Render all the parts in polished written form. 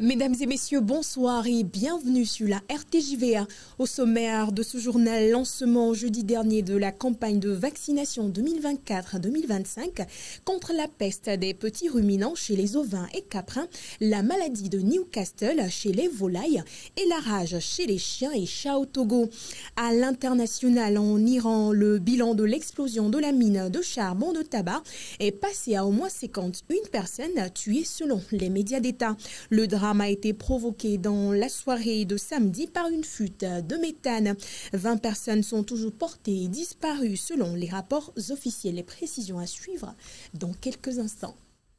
Mesdames et messieurs, bonsoir et bienvenue sur la RTJVA. Au sommaire de ce journal, lancement jeudi dernier de la campagne de vaccination 2024-2025 contre la peste des petits ruminants chez les ovins et caprins, la maladie de Newcastle chez les volailles et la rage chez les chiens et chats au Togo. À l'international, en Iran, le bilan de l'explosion de la mine de charbon de tabac est passé à au moins 51 personnes tuées selon les médias d'État. Le drame a été provoqué dans la soirée de samedi par une fuite de méthane. 20 personnes sont toujours portées et disparues selon les rapports officiels. Les précisions à suivre dans quelques instants.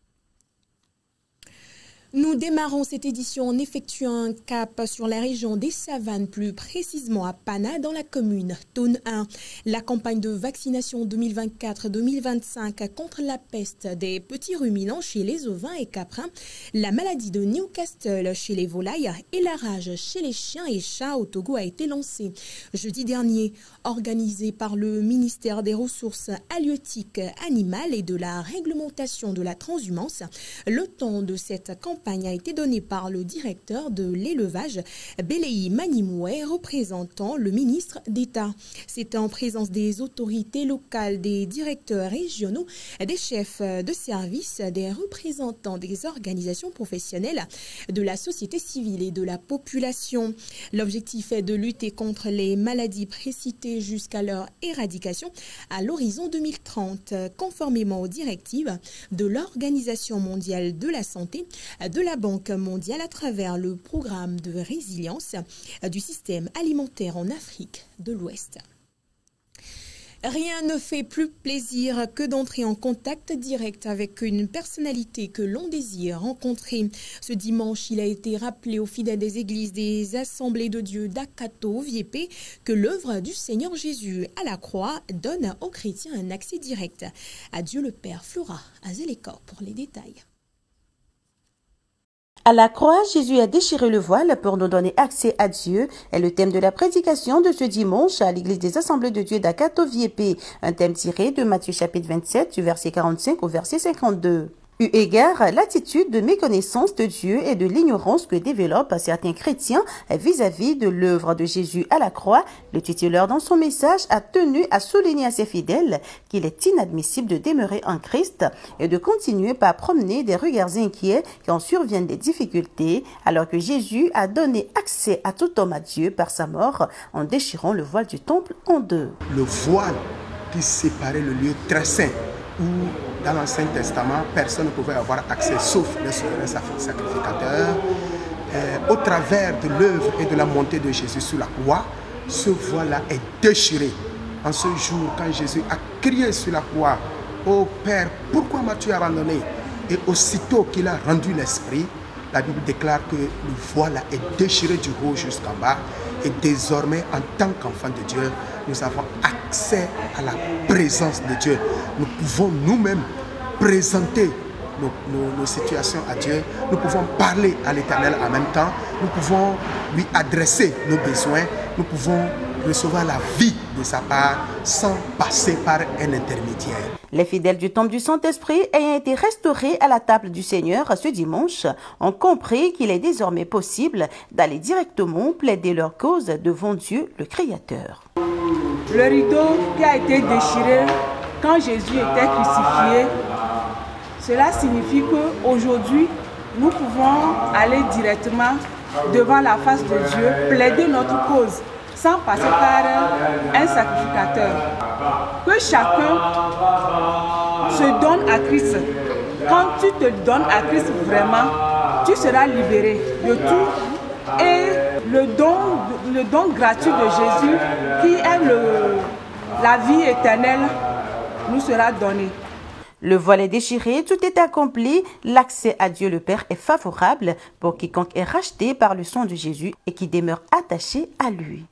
Nous démarrons cette édition en effectuant un cap sur la région des Savanes, plus précisément à Pana, dans la commune Thône 1. La campagne de vaccination 2024-2025 contre la peste des petits ruminants chez les ovins et caprins, la maladie de Newcastle chez les volailles et la rage chez les chiens et chats au Togo a été lancée jeudi dernier. Organisée par le ministère des Ressources halieutiques animales et de la réglementation de la transhumance, le temps de cette campagne a été donné par le directeur de l'élevage, Belei Manimoué, représentant le ministre d'État. C'était en présence des autorités locales, des directeurs régionaux, des chefs de service, des représentants des organisations professionnelles, de la société civile et de la population. L'objectif est de lutter contre les maladies précitées jusqu'à leur éradication à l'horizon 2030, conformément aux directives de l'Organisation mondiale de la santé, de la Banque mondiale à travers le programme de résilience du système alimentaire en Afrique de l'Ouest. Rien ne fait plus plaisir que d'entrer en contact direct avec une personnalité que l'on désire rencontrer. Ce dimanche, il a été rappelé aux fidèles des églises des Assemblées de Dieu d'Akato, Viépé, que l'œuvre du Seigneur Jésus à la croix donne aux chrétiens un accès direct à Dieu le Père. Flora Azelekor pour les détails. À la croix, Jésus a déchiré le voile pour nous donner accès à Dieu est le thème de la prédication de ce dimanche à l'église des Assemblées de Dieu d'Akato Viépé, un thème tiré de Matthieu chapitre 27 du verset 45 au verset 52. Eu égard l'attitude de méconnaissance de Dieu et de l'ignorance que développent certains chrétiens vis-à-vis de l'œuvre de Jésus à la croix, le titulaire dans son message a tenu à souligner à ses fidèles qu'il est inadmissible de demeurer en Christ et de continuer par promener des regards inquiets quand surviennent des difficultés, alors que Jésus a donné accès à tout homme à Dieu par sa mort en déchirant le voile du temple en deux. Le voile qui séparait le lieu très saint où dans l'Ancien Testament, personne ne pouvait avoir accès sauf le souverain sacrificateur. Au travers de l'œuvre et de la montée de Jésus sur la croix, ce voile-là est déchiré. En ce jour, quand Jésus a crié sur la croix, « Ô Père, pourquoi m'as-tu abandonné ?» Et aussitôt qu'il a rendu l'esprit, la Bible déclare que le voile est déchiré du haut jusqu'en bas. Et désormais, en tant qu'enfants de Dieu, nous avons accès à la présence de Dieu. Nous pouvons nous-mêmes présenter nos situations à Dieu. Nous pouvons parler à l'Éternel en même temps. Nous pouvons lui adresser nos besoins. Nous pouvons recevoir la vie de sa part sans passer par un intermédiaire. Les fidèles du temple du Saint-Esprit ayant été restaurés à la table du Seigneur ce dimanche ont compris qu'il est désormais possible d'aller directement plaider leur cause devant Dieu le Créateur. Le rideau qui a été déchiré quand Jésus était crucifié, cela signifie qu'aujourd'hui, nous pouvons aller directement devant la face de Dieu, plaider notre cause, sans passer par un sacrificateur. Que chacun se donne à Christ. Quand tu te donnes à Christ vraiment, tu seras libéré de tout. Et le don gratuit de Jésus, qui est la vie éternelle, nous sera donné. Le voile est déchiré, tout est accompli, l'accès à Dieu le Père est favorable pour quiconque est racheté par le sang de Jésus et qui demeure attaché à lui.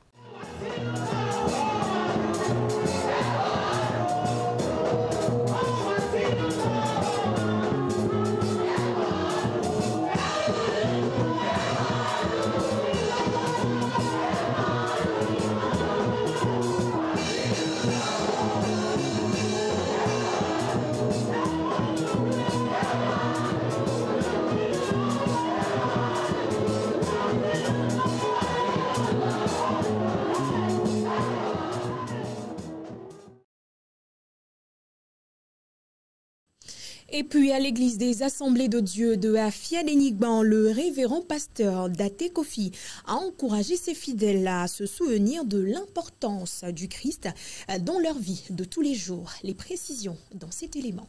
Et puis à l'église des Assemblées de Dieu de Afia-Lénigban, le révérend pasteur Daté Kofi a encouragé ses fidèles à se souvenir de l'importance du Christ dans leur vie de tous les jours. Les précisions dans cet élément.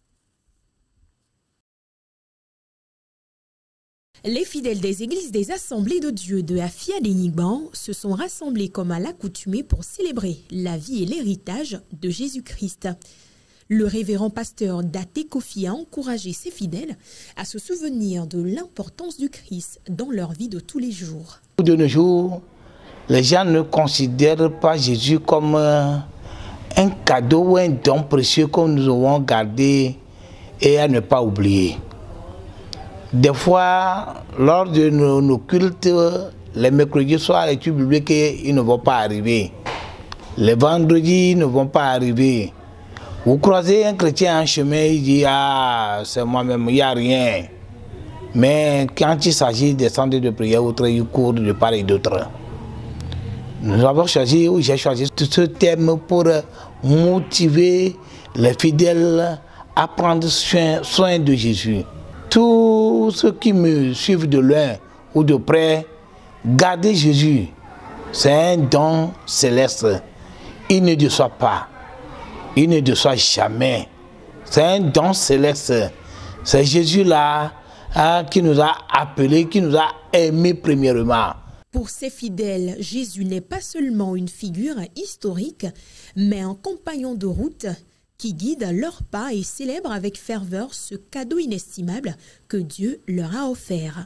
Les fidèles des églises des Assemblées de Dieu de Afia-Lénigban se sont rassemblés comme à l'accoutumée pour célébrer la vie et l'héritage de Jésus-Christ. Le révérend pasteur Daté Kofi a encouragé ses fidèles à se souvenir de l'importance du Christ dans leur vie de tous les jours. De nos jours, les gens ne considèrent pas Jésus comme un cadeau ou un don précieux que nous devons garder et à ne pas oublier. Des fois, lors de nos cultes, les mercredis soirs, les études bibliques, ils ne vont pas arriver. Les vendredis ne vont pas arriver. Vous croisez un chrétien en chemin, il dit « Ah, c'est moi-même, il n'y a rien ». Mais quand il s'agit des centres de prière, il court de part et d'autre. Nous avons choisi, ou j'ai choisi ce thème pour motiver les fidèles à prendre soin de Jésus. Tous ceux qui me suivent de loin ou de près, gardez Jésus. C'est un don céleste. Il ne déçoit pas. Il ne déçoit jamais. C'est un don céleste. C'est Jésus-là qui nous a appelés, qui nous a aimés premièrement. Pour ces fidèles, Jésus n'est pas seulement une figure historique, mais un compagnon de route qui guide leurs pas et célèbre avec ferveur ce cadeau inestimable que Dieu leur a offert.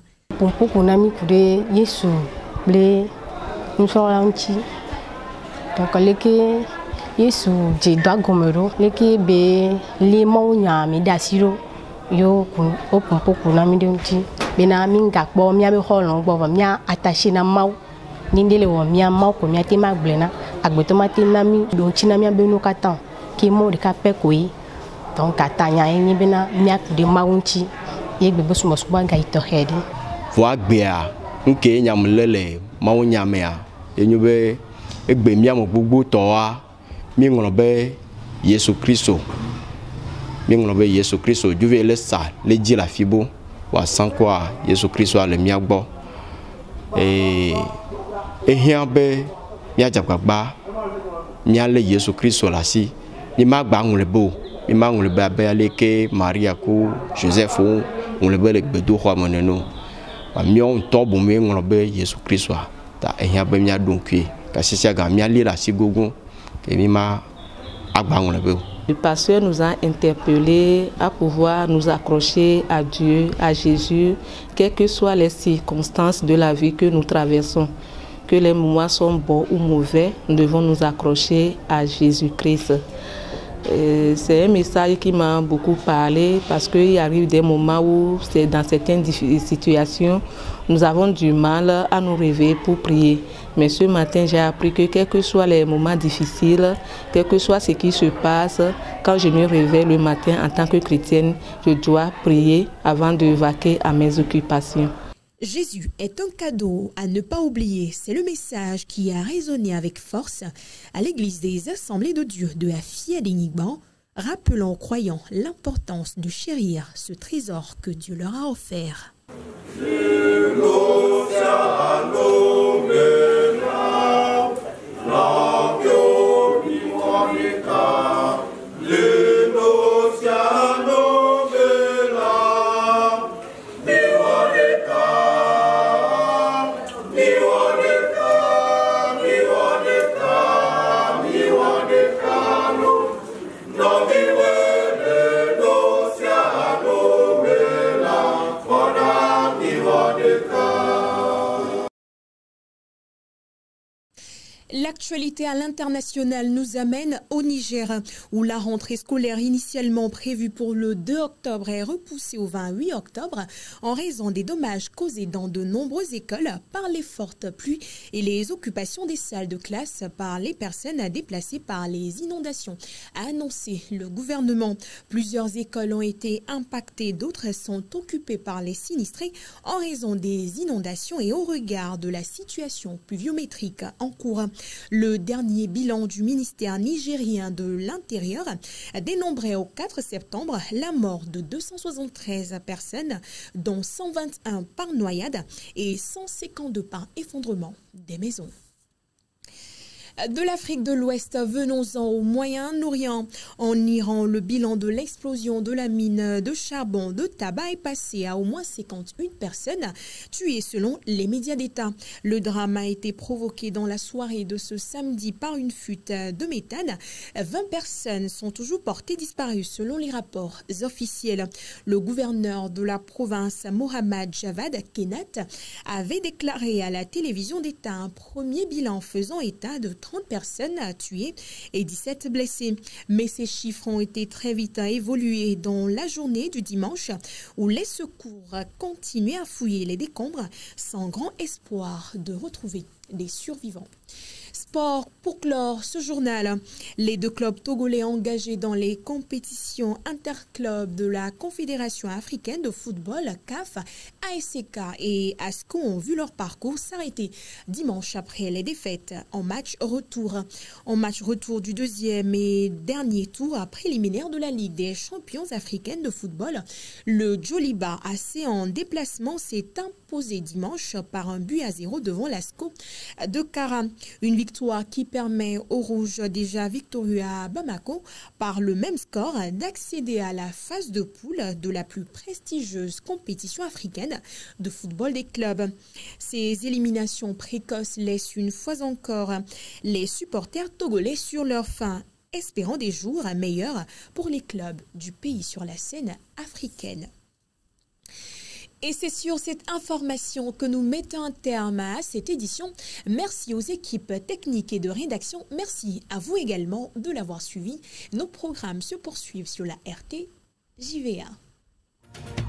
Yesu jidwa gomero leke be limo nyame dasiro yo opumpo kuna midonti bena minga gbo mia be holon gbo mia attaché na maw nindele wo mia maw ko mia te magblena agbeto mate na mi donti na mia be no katan ki mo de ka pe ko yi donc atanya ni bena mia de mawunti ye gbe bo sumo suba ga ito hedi vo agbea nke nyamlele maw nyamea enyube egbe mia mo gbugbo to wa mi ngolo be Yesu Kristo juve le sa le di la fibo wa san kwa Yesu Kristo ale mi agbo hian be mi ajagbagba mi ale Yesu Kristo la si mi ma gba ngole bo mi ma ngole ba be ale ke Maria ko Joseph ngole be le gbedo ho amoneno wa mi on to bo mi ngolo be Yesu Kristo ta hian be mi adonkue ka sisia ga mi ale la si gogun. Le pasteur nous a interpellés à pouvoir nous accrocher à Dieu, à Jésus, quelles que soient les circonstances de la vie que nous traversons. Que les moments sont bons ou mauvais, nous devons nous accrocher à Jésus-Christ. C'est un message qui m'a beaucoup parlé parce qu'il arrive des moments où, dans certaines situations, nous avons du mal à nous réveiller pour prier. Mais ce matin, j'ai appris que quels que soient les moments difficiles, quel que soit ce qui se passe, quand je me réveille le matin en tant que chrétienne, je dois prier avant de vaquer à mes occupations. Jésus est un cadeau à ne pas oublier. C'est le message qui a résonné avec force à l'église des Assemblées de Dieu de Afia-Lénigban, rappelant aux croyants l'importance de chérir ce trésor que Dieu leur a offert. L'actualité à l'international nous amène au Niger, où la rentrée scolaire initialement prévue pour le 2 octobre est repoussée au 28 octobre en raison des dommages causés dans de nombreuses écoles par les fortes pluies et les occupations des salles de classe par les personnes déplacées par les inondations, a annoncé le gouvernement. Plusieurs écoles ont été impactées, d'autres sont occupées par les sinistrés en raison des inondations et au regard de la situation pluviométrique en cours. Le dernier bilan du ministère nigérien de l'Intérieur dénombrait au 4 septembre la mort de 273 personnes, dont 121 par noyade et 152 par effondrement des maisons. De l'Afrique de l'Ouest, venons-en au Moyen-Orient. En Iran, le bilan de l'explosion de la mine de charbon de tabac est passé à au moins 51 personnes tuées selon les médias d'État. Le drame a été provoqué dans la soirée de ce samedi par une fuite de méthane. 20 personnes sont toujours portées disparues selon les rapports officiels. Le gouverneur de la province, Mohammad Javad Kenat, avait déclaré à la télévision d'État un premier bilan faisant état de 30 personnes tuées et 17 blessées. Mais ces chiffres ont été très vite évolués dans la journée du dimanche où les secours continuaient à fouiller les décombres sans grand espoir de retrouver des survivants. Sport pour clore ce journal. Les deux clubs togolais engagés dans les compétitions interclubs de la Confédération africaine de football, CAF, ASK et ASCO ont vu leur parcours s'arrêter dimanche après les défaites en match retour. En match retour du deuxième et dernier tour préliminaire de la Ligue des champions africaine de football, le Djoliba AC en déplacement s'est imposé dimanche par 1-0 devant l'ASCO de Kara. Une victoire qui permet aux Rouges déjà victorieux à Bamako par le même score d'accéder à la phase de poule de la plus prestigieuse compétition africaine de football des clubs. Ces éliminations précoces laissent une fois encore les supporters togolais sur leur faim, espérant des jours meilleurs pour les clubs du pays sur la scène africaine. Et c'est sur cette information que nous mettons un terme à cette édition. Merci aux équipes techniques et de rédaction. Merci à vous également de l'avoir suivi. Nos programmes se poursuivent sur la RTJVA.